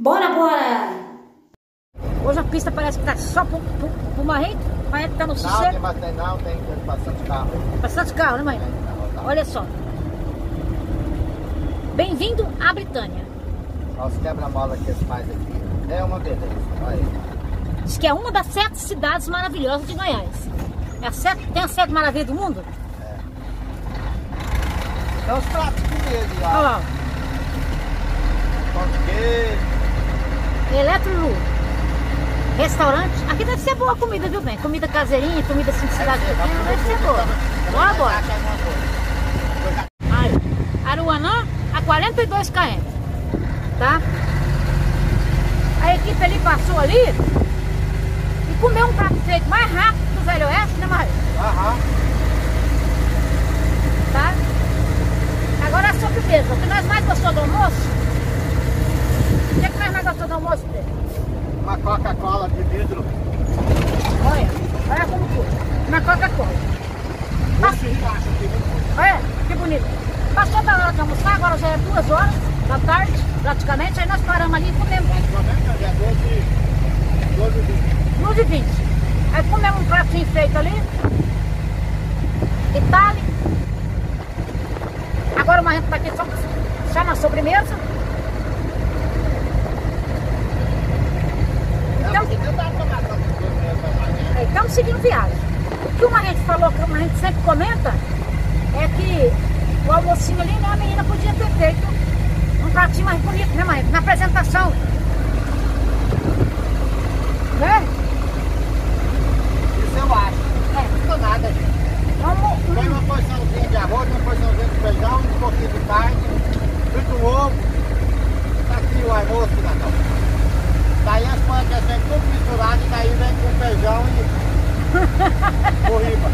Bora, bora! Hoje a pista parece que tá só pro Marrento. O Marrento tá no sossego. Não, tem bastante carro. Bastante carro, né, mãe? Olha só. Bem-vindo à Britânia. Olha os quebra-mola que eles fazem aqui. É uma beleza. Olha aí. Diz que é uma das 7 cidades maravilhosas de Goiás. Tem as 7 maravilhas do mundo? É os pratos de comida, ó. Olha lá. Pão de queijo. Eletro Restaurante. Aqui deve ser boa a comida, viu, bem? Comida caseirinha, comida assim de cidade pequena, deve ser boa. Bora, bora. Aí, Aruanã a 42 km, tá? A equipe ali passou ali e comeu um prato feito mais rápido do Velho Oeste, né, Maria? Aham. Tá? Agora a sobremesa. O que nós mais gostou do almoço? O que nós mais gostou do almoço, Pedro? Uma Coca-Cola de vidro. Olha como foi. Uma Coca-Cola. Olha, que bonito. Passou da hora de almoçar, agora já é 2 horas da tarde, praticamente. Aí nós paramos ali e comemos. Praticamente é 12h20. Aí comemos um pratinho feito ali. Itália. Agora o Marrento tá aqui só na sobremesa. Estamos seguindo viagem. O que o Marrento falou, que o Marrento sempre comenta, é que o almocinho ali, né, a menina podia ter feito um pratinho mais bonito, né, Marrento? Na apresentação. Né? Isso eu acho. Não ficou nada, gente. Põe uma porçãozinha de arroz, uma porçãozinha de feijão, um pouquinho de carne, frito ovo. Tá aqui o almoço, Natal. Daí as plantas vêm tudo misturado e daí vem com feijão e corriba.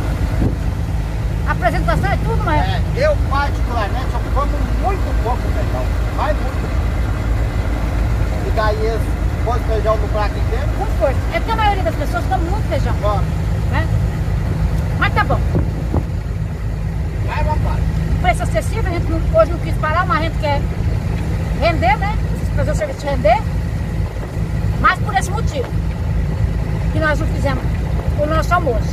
A apresentação é tudo, mas... Eu particularmente só como muito pouco feijão. Vai muito. E daí eles põem feijão no prato inteiro. Com força. É porque a maioria das pessoas come muito feijão. Bom. Né? Mas tá bom. Vai, vambora. Preço acessível, a gente hoje não quis parar, mas a gente quer render, né? Fazer o serviço render. Mas por esse motivo que nós não fizemos o nosso almoço.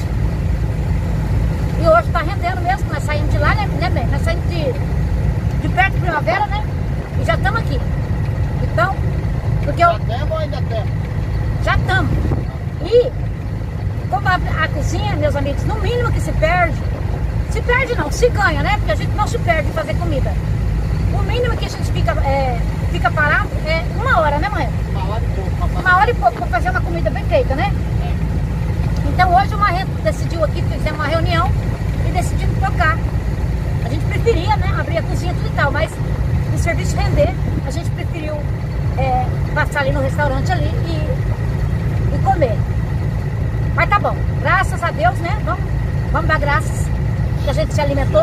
E hoje tá rendendo mesmo, nós saímos de lá, né, bem? Nós saímos de perto de Primavera, né? E já estamos aqui. Então, porque eu... Já temos ou ainda temos? Já estamos. E como a cozinha, meus amigos, no mínimo que se perde não, se ganha, né? Porque a gente não se perde em fazer comida. O mínimo que a gente fica parado é 1 hora, né, mãe? 1 hora e pouco para fazer uma comida bem feita, né? Então hoje o Marrento decidiu aqui, fizemos uma reunião e decidimos trocar. A gente preferia, né, abrir a cozinha tudo e tal, mas o serviço render, a gente preferiu passar ali no restaurante ali e comer. Mas tá bom, graças a Deus, né? Vamos dar graças que a gente se alimentou.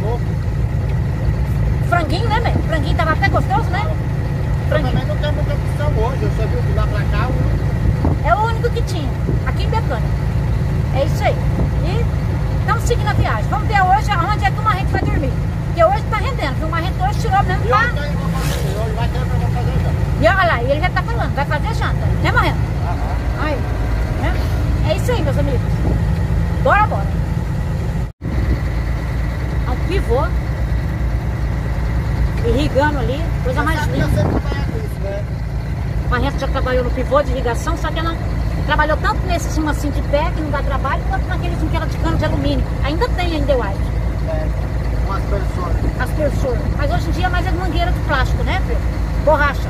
Franguinho, né, mãe? Franguinho tava até gostoso, né? Franguinho. Também não tem muita opção hoje, eu só vi de lá pra cá. É o único que tinha, aqui em Betânia. É isso aí. E estamos seguindo a viagem. Vamos ver hoje aonde é que o Marrento vai dormir. Porque hoje tá rendendo, porque o Marrento hoje tirou mesmo pra... Hoje vai ter pra fazer janta. E olha lá, e ele já tá falando, vai fazer janta. Né, Marrento? Aí. É isso aí, meus amigos. Bora, bora. É um pivô. Irrigando ali, coisa mais linda. O Marrento já trabalhou no pivô de irrigação, só que ela trabalhou tanto nesse assim de pé, que não dá trabalho, quanto naqueles que era de cano de alumínio. Ainda tem ainda white. Com as pessoas. As pessoas. Mas hoje em dia é mais mangueira de plástico, né, Pedro? Borracha.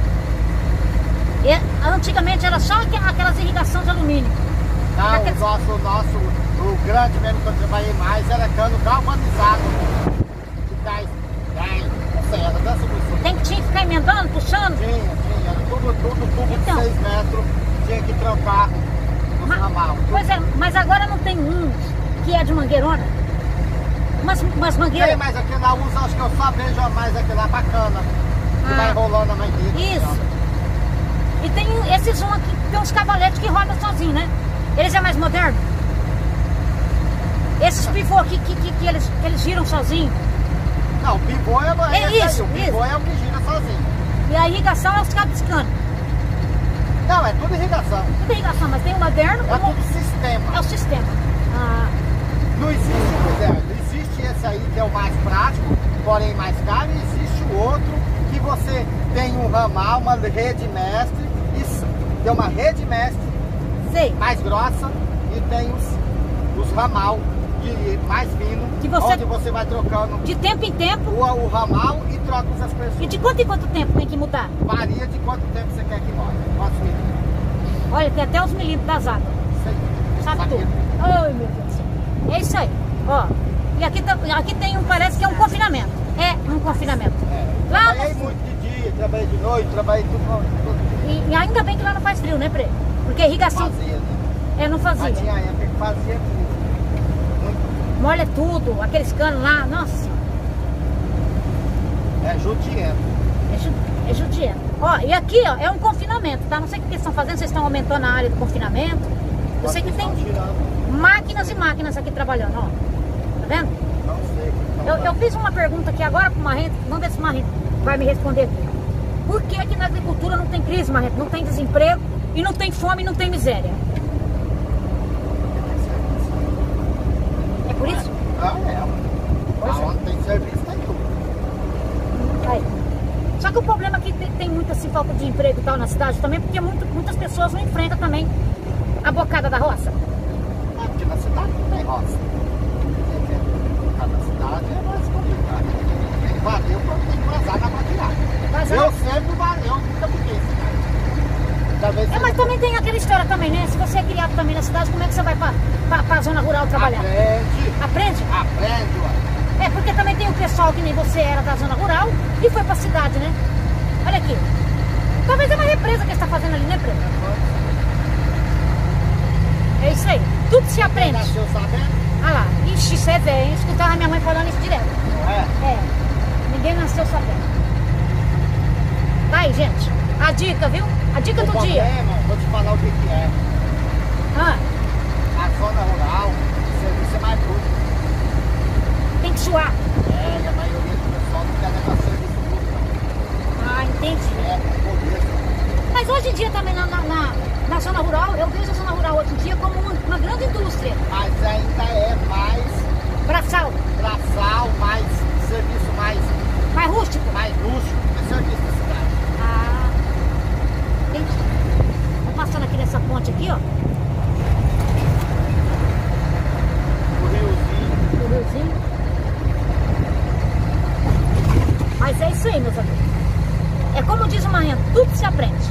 E, antigamente era só aquelas irrigações de alumínio. Não, o grande mesmo que eu trabalhei mais era cano galvanizado. De 10, não sei, era dessa pessoa. Tinha que ficar emendando, puxando? Tinha, era tudo então, de 6 metros, tinha que trocar os ramal. Pois é, mas agora não tem uns que é de mangueirona? Umas mangueiras. Tem, mas aquele lá usa, acho que eu só vejo mais aquele lá bacana, que vai enrolando a mangueira. Isso. Então. E tem esses aqui, tem uns cavaletes que rodam sozinho, né? Eles é mais moderno? Esses pivô aqui que eles giram sozinho. Não, o pivô é isso, o pivô é o que gira sozinho. E a irrigação é os cabos de cano. Não, é tudo irrigação. Tudo irrigação, mas tem o moderno. É tudo sistema. É o sistema. Ah, Não existe esse aí que é o mais prático, porém mais caro, e existe o outro que você tem um ramal, uma rede mestre, tem uma rede mestre sei. mais grossa e tem os ramal de mais fino, Que você- onde você vai trocando De tempo em tempo. o ramal e troca os aspersores. E de quanto em quanto tempo tem que mudar? Varia de quanto tempo você quer que molhe. Quantos milímetros? Olha, tem até os milímetros das águas. Isso aí. Sabe Sabia. tudo. Ai, meu Deus. É isso aí. Ó. E aqui tem um, parece que é um confinamento. É um confinamento. Lá Trabalhei no- muito de dia, trabalhei de noite, trabalhei tudo E ainda bem que lá não faz frio, né, Pre? Porque irrigação. fazia, né? Não fazia. Mas tinha época que fazia muito. Molha tudo, aqueles canos lá, nossa. É judiento. É judiento. Ó, e aqui, ó, é um confinamento, tá? Não sei o que eles estão fazendo, vocês estão aumentando a área do confinamento. Eu sei que tem máquinas e máquinas aqui trabalhando, ó. Tá vendo? Não sei. o que estão Eu fiz uma pergunta aqui agora pro Marrento, vamos ver se o Marrento vai me responder aqui. Por que aqui na agricultura não tem crise, Marrento? Não tem desemprego e não tem fome e não tem miséria? É por isso? Pois é. Aonde tem serviço tem tudo. Aí. Só que o problema é que tem muita assim, falta de emprego e tal na cidade também, porque muitas pessoas não enfrentam também a bocada da roça. É porque na cidade não tem roça. Cada cidade é mais complicado. Valeu quando tem que vazar na maquiagem. Vazar. Eu sempre valeu, nunca fiquei em cidade. Talvez Mas também tem aquela história também, né? Se você é criado também na cidade, como é que você vai pra zona rural trabalhar? Aprende, Aprende? ué. É, porque também tem o pessoal que nem você era da zona rural e foi pra cidade, né? Olha aqui. Talvez é uma represa que está fazendo ali, né, Preta? É isso aí. Tudo se aprende. Nasceu sabendo? Ah lá. Ixi, isso é velho, hein? Escutava minha mãe falando isso direto. É. Ninguém nasceu sabendo. Tá aí, gente. A dica, viu? A dica O do dia. problema, vou te falar o que é. Ah, A zona rural, o serviço é mais bruto. tem que suar. E a maioria do pessoal não quer levar serviço bruto, Ah, entendi. não. É, pobreza. Mas hoje em dia também na zona rural, eu vejo a zona rural hoje em dia como uma grande indústria. Mas ainda é mais Braçal, braçal, mais serviço mais rústico. rústico, é serviço da cidade. Ah, entendi. Vou passando aqui nessa ponte aqui, ó. O riozinho. O riozinho. Mas é isso aí, meus amigos. É como diz o Marrento, tudo se aprende.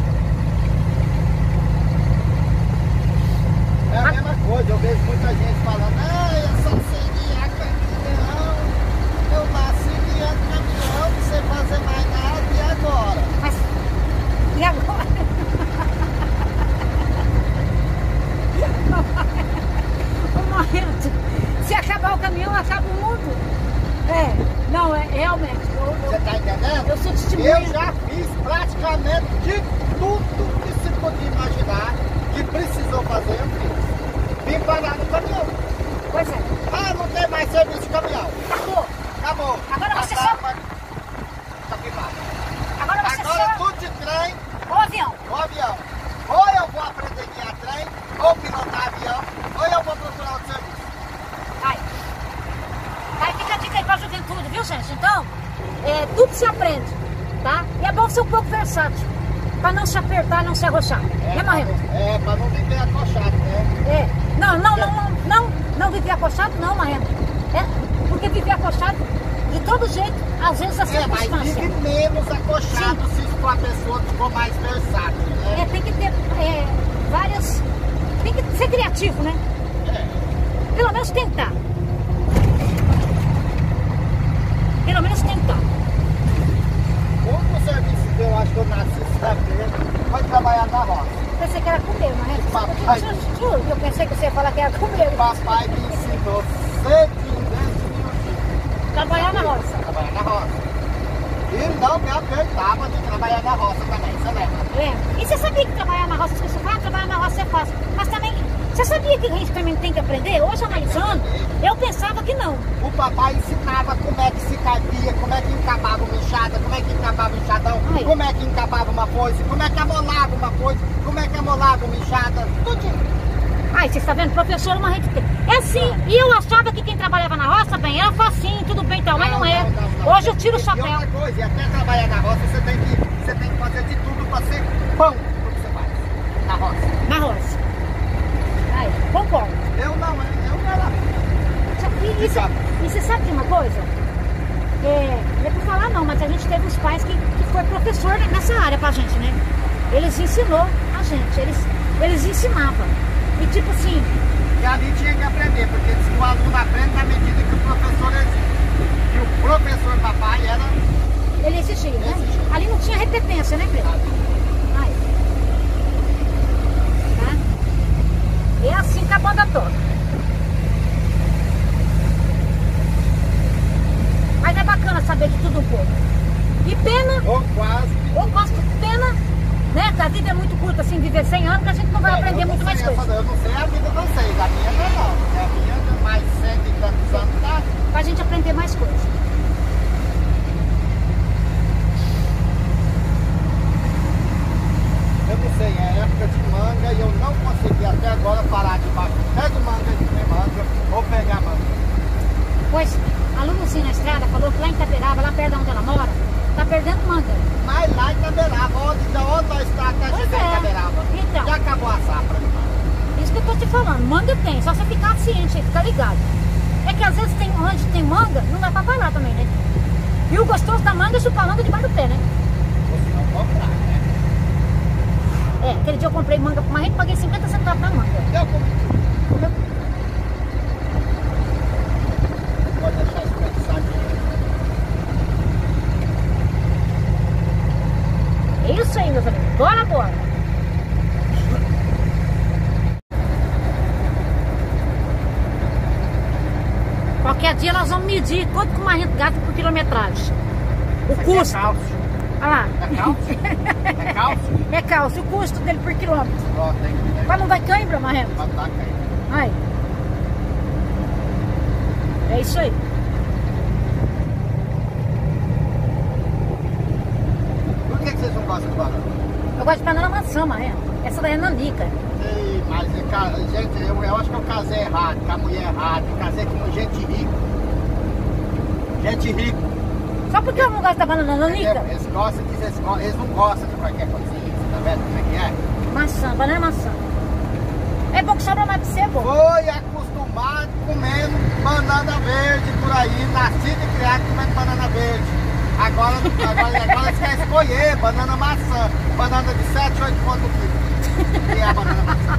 É a mesma coisa, eu vejo muita gente falando, eu só sei guiar caminhão, eu nasci guiando caminhão, não sei fazer mais nada, e agora? Mas, e agora? O Marrento, se acabar o caminhão, acaba o mundo. Não, realmente. Você tá entendendo? Eu sou testemunha. Eu já fiz praticamente de tudo que se podia imaginar que precisou fazer, eu fiz. Vim parar no caminhão. Pois é. Ah, não tem mais serviço de caminhão. Acabou. Acabou. Agora você Agora só- vai- Tá privado. Agora você Agora só... tudo de trem Ô, avião. ou avião. Ou eu vou aprender a guiar trem, ou pilotar avião, ou eu vou procurar outro serviço. Vai. Aí fica a dica aí pra juventude, viu, gente? Então, tudo se aprende, tá? E é bom ser um pouco versátil, pra não se apertar, não se arrochar. Né, Marrento? Pra não viver acochado, né? Não viver acochado, não, Marrento. Porque viver acochado, de todo jeito, às vezes a Mas circunstância. vive menos acochado se for a pessoa que for mais versátil, né? Tem que ter várias... Tem que ser criativo, né? Pelo menos tentar. Pelo menos tentar. O único serviço que eu acho que eu nasci sabendo foi trabalhar na roça. Pensei que era comer, Marrento. Papai. Juro que eu pensei que você ia falar que era comer. Papai me ensinou cedinho desde miudinho. Trabalhar na roça. Trabalhar na roça. E não me apertava de trabalhar na roça também, você lembra? E você sabia que trabalhar na roça, as pessoas falam, trabalhar na roça é fácil. Mas também Você sabia que a gente também tem que aprender? Hoje, analisando, eu pensava que não. O papai ensinava como é que se cabia, como é que encapava uma enxada, como é que encapava um enxadão, como é que encapava uma foice, como é que amolava uma foice, como é que amolava uma enxada, tudo. Ai, você está vendo? Professor, uma gente tem. É assim, e eu achava que quem trabalhava na roça, bem, era facinho, tudo bem e tal, mas não é. Hoje eu tiro o chapéu. E outra coisa, e até trabalhar na roça, você tem que fazer de tudo para ser bom no que você faz. Na roça. Na roça. Ai, concordo. Eu não era. E você sabe de uma coisa? Não é pra falar não, mas a gente teve os pais que foi professor nessa área pra gente, né? Eles ensinou a gente, eles ensinavam. E tipo assim... E ali tinha que aprender, porque se o aluno aprende na medida que o professor exige. E o professor papai era... Ele exigia, né? Ali não tinha repetência, né, Pedro? Aí. Tá? É assim que a banda toca. Mas é bacana saber de tudo um pouco. E pena... Ou quase. Eu gosto de pena, né? Que a vida é muito curta, assim, viver 100 anos, que a gente não vai aprender muito mais coisas. Eu não sei a vida de vocês, a minha não. A minha é mais 100 e tantos anos, tá? Pra gente aprender mais coisas. Eu não sei, é época de manga e eu não consegui até agora parar de baixo pé de manga, de comer manga ou pegar manga. Pois, a Luluzinha na estrada falou que lá em Itaperaba, lá perto de onde ela mora, tá perdendo manga. Mas lá em Itaperaba, onde nós está, tá chegando em Itaperaba. Então. Já acabou a safra. Isso que eu tô te falando, manga tem, só você ficar ciente, ficar ligado. É que às vezes tem, onde tem manga, não dá pra parar também, né? E o gostoso da manga é chupar manga debaixo do pé, né? Você não comprar, né? Aquele dia eu comprei manga pra uma gente, paguei 50 centavos na manga. Eu comi. Pode deixar espreguiçadinho. É isso aí, meus amigos. Bora, bora. Qualquer dia nós vamos medir quanto que uma gente gasta por quilometragem. O custo. É cálcio. Olha lá. É cálcio? É cálcio? É cálcio, o custo dele por quilômetro. Ó, tem que... Mas não vai cãibra, Marrento? Pra dar cãibra. Aí. É isso aí. Por que vocês não gostam de banana? Eu gosto de banana maçã, Marrento. Essa daí é nanica. Sei, mas gente, eu acho que eu casei errado, com a mulher errada. Eu casei com gente rica. Gente rica. Só porque eu não gosto da banana nanica? Eles não gostam de qualquer coisinha. Tá vendo como é que é? Maçã, banana maçã. É bom que sobra mais pra você, pô. Foi acostumado comendo banana verde por aí, nascido e criado comendo banana verde. Agora você quer escolher banana maçã. Banana de 7, 8 pontos o quilo. E é a banana maçã.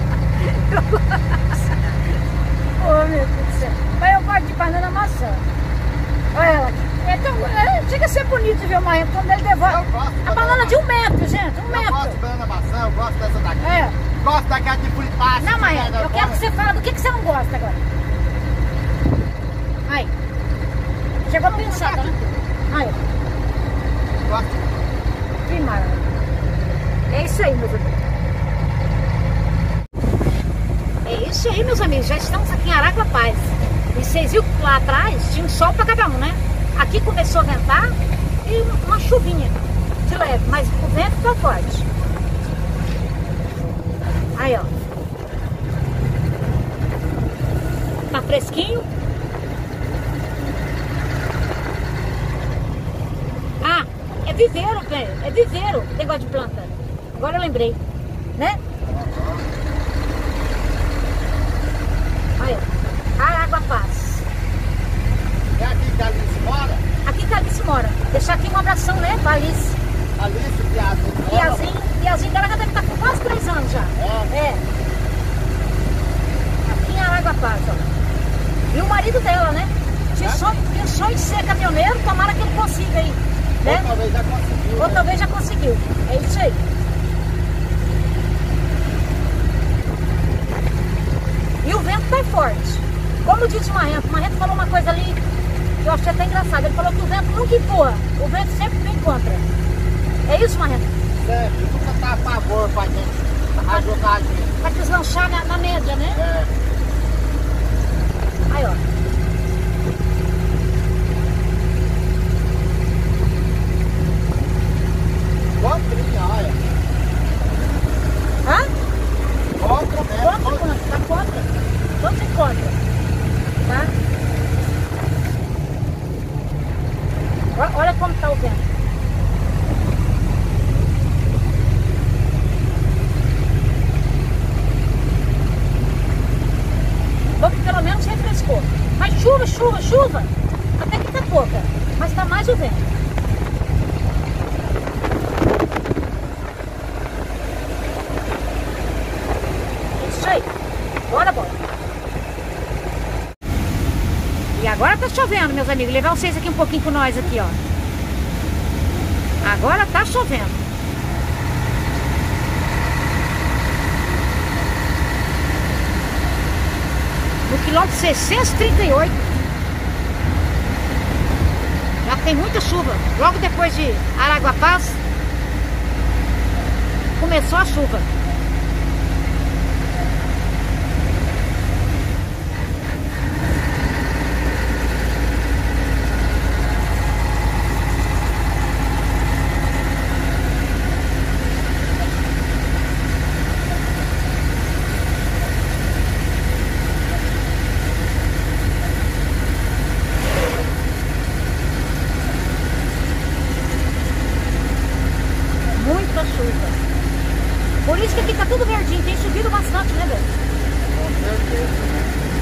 Oh, meu Deus do céu. Mas eu gosto de banana maçã. Olha ela aqui. Então, chega a ser bonito, viu, Maia? Quando ele devolve. Eu gosto de a banana de 1 metro, gente. 1 metro. Eu gosto de banana maçã, eu gosto dessa daqui. É. Gosto daquela de fritar. Não, Maia, eu quero que você fale do que você não gosta agora. Aí. Chegou a pensar, né? Aí. Gosto. Que maravilha. É isso aí, meus amigos. É isso aí, meus amigos. Já estamos aqui em Araguapaz. E vocês viram que lá atrás tinha um sol pra cada um, né? Aqui começou a ventar e uma chuvinha de leve, mas o vento ficou forte. Aí, ó. Tá fresquinho. Ah, é viveiro, velho. É viveiro, negócio de planta. Agora eu lembrei, né? Aí, ó. Araguapaz. É aqui que a Alice mora? Aqui que a Alice mora. Deixar aqui um abração, né, pra Alice. Alice, Piazinho. Piazinho dela já deve estar com quase 3 anos já. É. Aqui em Araguapaz, ó. E o marido dela, né? Tinha sonho de ser caminhoneiro, tomara que ele consiga aí. Né? Ou talvez já conseguiu. Ou talvez já conseguiu. É isso aí. E o vento tá forte. Como disse o Marrento falou uma coisa ali que eu achei até engraçado. Ele falou que o vento nunca empurra, o vento sempre vem contra. É isso, Marrento? Sempre, nunca tá a favor pra gente pra deslanchar na média, né? É. Aí, ó. Quatrinha, olha. Hã? Contra mesmo. Contra quanto? Tá contra? Todos em contra. Tá? Olha como tá o vento. Bom que pelo menos refrescou. Mas chuva, até que tá pouca. Mas tá mais o vento. Isso aí. Bora. E agora tá chovendo, meus amigos. Levar vocês aqui um pouquinho com nós aqui, ó. Agora tá chovendo. No quilômetro 638. Já tem muita chuva. Logo depois de Araguapaz começou a chuva. Muita chuva. Por isso que aqui tá tudo verdinho. Tem subido bastante, né, velho? Com certeza.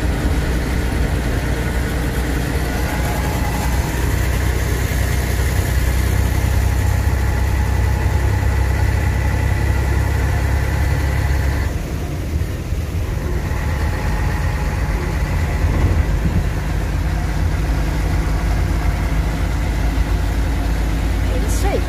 É isso aí.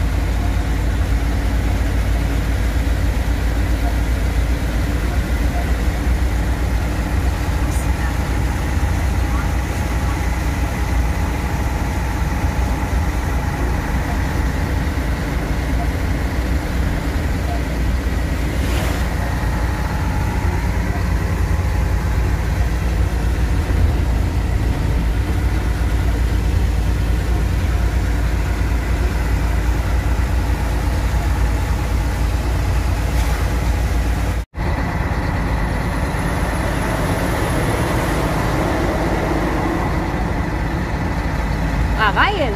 Lá vai ele.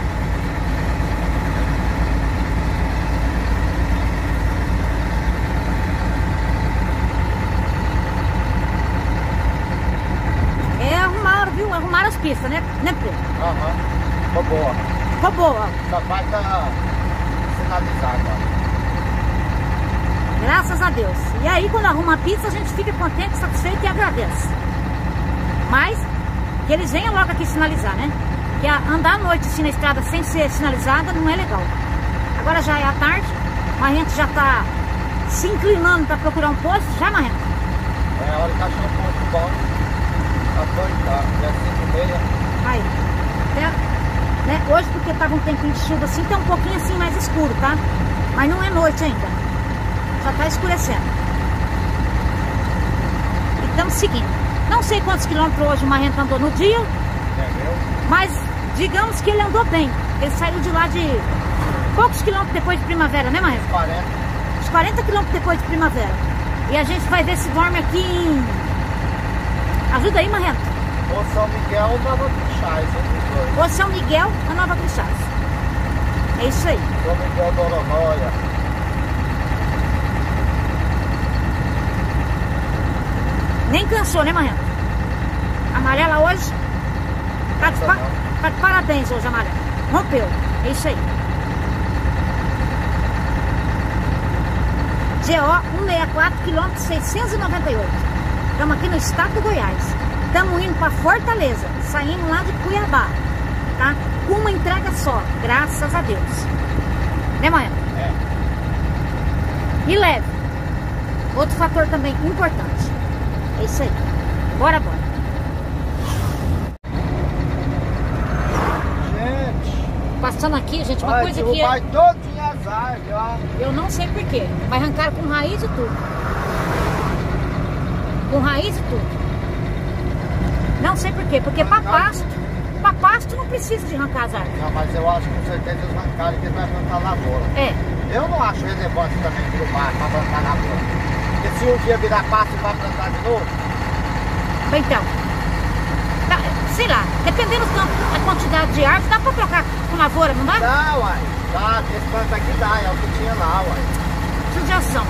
Viu? Arrumaram as pistas, né? Né, Pedro? Aham. Ficou boa. Ficou boa. Só falta sinalizar agora. Graças a Deus. E aí, quando arruma a pista, a gente fica contente, satisfeito e agradece. Mas, que eles venham logo aqui sinalizar, né? Que andar à noite assim na estrada sem ser sinalizada não é legal. Agora já é à tarde, a gente já tá se inclinando para procurar um posto, já, Marrento? É a hora que achou um ponto bom. Tá, já é 5h30. Aí, até, né? Hoje, porque tava um tempinho de chuva assim, tá um pouquinho assim mais escuro, tá? Mas não é noite ainda. Já tá escurecendo. E estamos seguindo. Não sei quantos quilômetros hoje o Marrento andou no dia, Entendeu? mas digamos que ele andou bem. Ele saiu de lá de poucos quilômetros depois de Primavera, né, Marrento? 40. Uns 40 quilômetros depois de Primavera. E a gente vai ver se dorme aqui em... Ajuda aí, Marrento. Ou São Miguel ou Nova Crixás, entre os dois. Ou São Miguel ou Nova Crixás. É isso aí. São Miguel do Oronoia. Nem cansou, né, Marrento? Amarela hoje. Tá de parabéns hoje, Amarela. Rompeu. É isso aí. GO 164, quilômetro 698. Estamos aqui no estado do Goiás. Estamos indo para Fortaleza. Saímos lá de Cuiabá. Tá? Com uma entrega só. Graças a Deus. Né, Marrento? É. E leve. Outro fator também importante. É isso aí. Bora. Gente, Passando aqui, gente, uma vai coisa que derrubar todinha as árvores, ó. eu não sei porquê. Mas arrancaram com raiz e tudo. Com raiz e tudo. Não sei por quê, porque pra pasto não precisa de arrancar as árvores. Não, mas eu acho que com certeza eles arrancaram que vai plantar lavoura. É. Eu não acho relevante também pro mar pra plantar lavoura. Porque se um dia virar pasto vai plantar de novo. Então, sei lá, dependendo da quantidade de árvores, dá pra trocar com lavoura, não dá? Dá, uai. Dá, esse planta aqui dá, é o que tinha lá, uai. Judiação.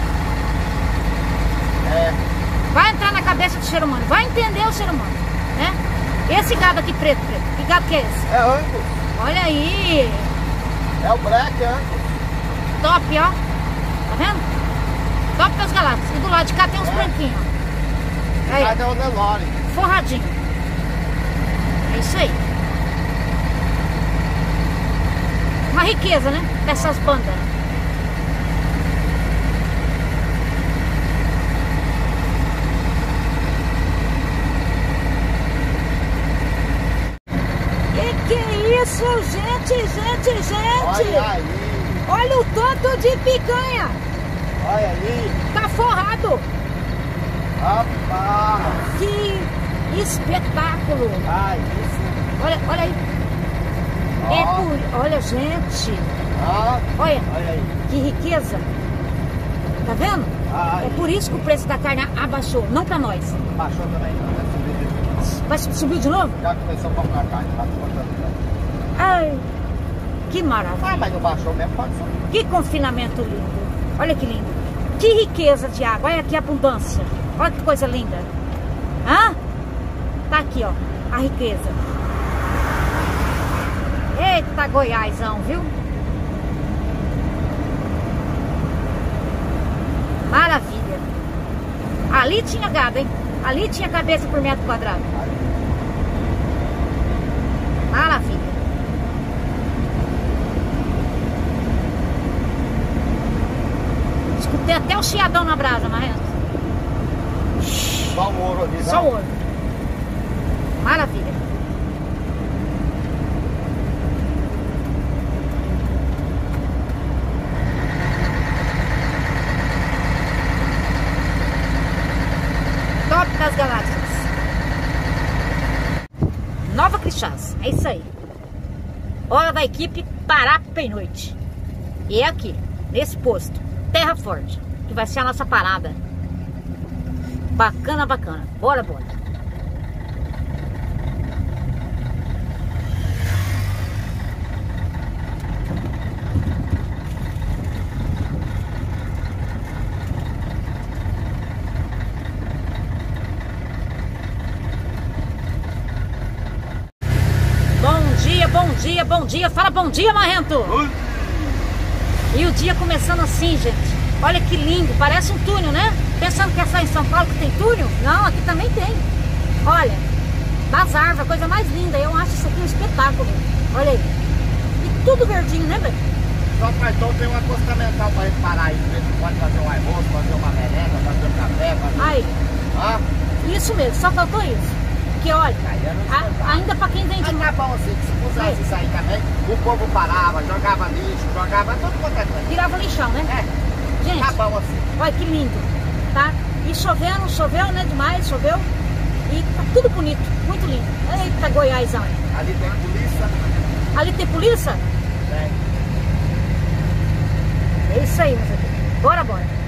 É. Vai entrar na cabeça do ser humano, vai entender o ser humano, né? Esse gado aqui preto, que gado que é esse? É Angus. Olha aí, É o Black Angus. top, ó. Tá vendo? Top das galáxias. E do lado de cá tem uns branquinhos, ó. Aí, Cadê o Nelore? forradinho. É isso aí. Uma riqueza, né? Dessas bandas. Que é isso, gente? Olha aí. Olha o tanto de picanha. Olha aí. Tá forrado. Rapaz. Que espetáculo. Ah, isso. Olha aí. Olha, gente. Olha aí. que riqueza. Tá vendo? Ai. É por isso que o preço da carne abaixou, não pra nós. Baixou também, não. Vai subir de novo? Já começou a comprar carne, tá cortando. Ai, que maravilha. Ah, mas não baixou mesmo, pode subir. Que confinamento lindo. Olha que lindo. Que riqueza de água. Olha que abundância. Olha que coisa linda. Hã? Tá aqui, ó. A riqueza. Eita, Goiásão, viu? Maravilha. Ali tinha gado, hein? Ali tinha cabeça por metro quadrado. Maravilha. Escutei até o chiadão na brasa, Marrento. Só o ouro ali, Só o ouro. Maravilha. Top das galáxias. Nova Crixás, é isso aí. Hora da equipe parar pernoite. E é aqui, nesse posto, Terra Forte, que vai ser a nossa parada. Bacana, bacana. Bora. Bom dia. Fala bom dia, Marrento. E o dia começando assim, gente. Olha que lindo, parece um túnel, né? Pensando que é só em São Paulo que tem túnel? Não, aqui também tem. Olha, das árvores, a coisa mais linda. Eu acho isso aqui um espetáculo. Olha aí. E tudo verdinho, né, velho? Só faz todo tem um acostamental pra gente parar aí. Pode fazer um almoço, fazer uma merenda, fazer um café, fazer... Aí. Isso mesmo, só faltou isso. Porque olha, ainda pra quem vende... Tá bom assim, que se pusesse isso aí também, o povo parava, jogava lixo, jogava tudo quanto é coisa. Virava lixão, né? É. Gente, tá bom assim. Olha que lindo, tá? E choveu, né? Demais, choveu. E tá tudo bonito, muito lindo. Eita, Goiásão. Ali tem polícia. Ali tem polícia? É. É isso aí, meus amigos. Bora.